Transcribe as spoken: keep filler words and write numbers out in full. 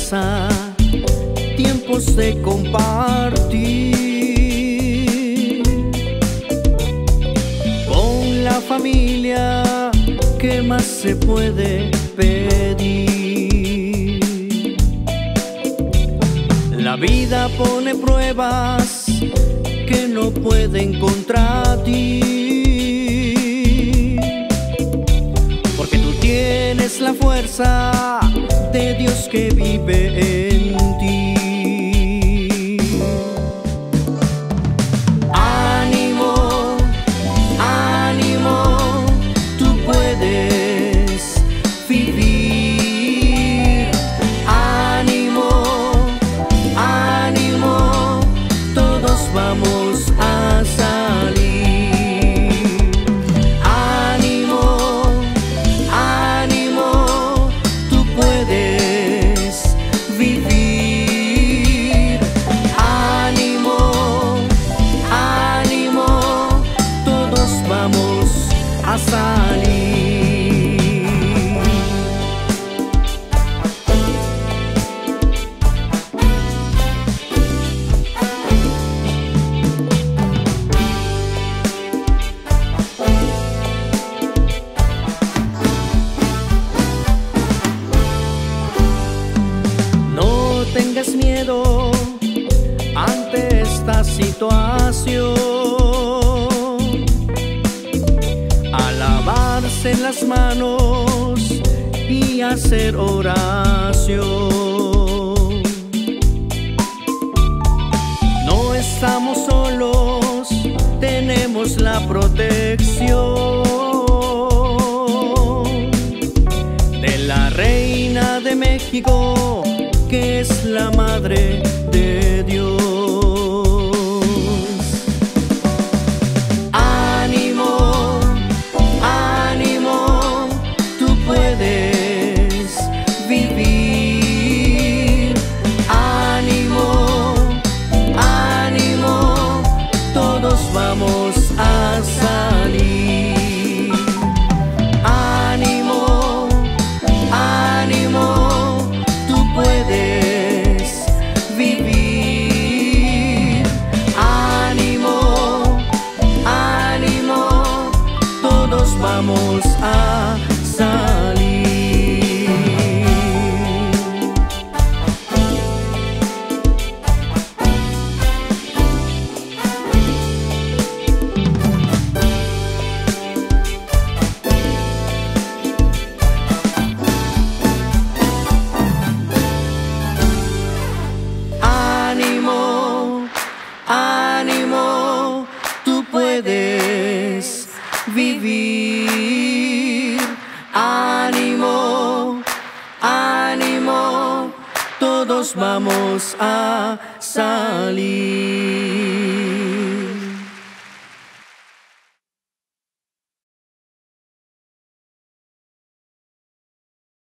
casa, tiempos de compartir con la familia. ¿Qué más se puede pedir? La vida pone pruebas que no pueden contra ti, porque tú tienes la fuerza de Dios que vive en ti. Ánimo, ánimo, tú puedes vivir. Ánimo, ánimo, todos vamos a salir. Ánimo, ánimo, tú puedes vivir. Ánimo, ánimo, todos vamos a salir. No tengas miedo ante esta situación. A lavarse las manos y hacer oración. No estamos solos, tenemos la protección de la Reina de México, que es la Madre de Dios. Ánimo, ánimo, tú puedes vivir. Ánimo, ánimo, todos vamos a salir. Ánimo, ánimo, tú puedes vivir. Ánimo, ánimo, todos vamos a salir. Ánimo, ánimo, tú puedes vivir. Ánimo, ánimo, todos vamos a salir.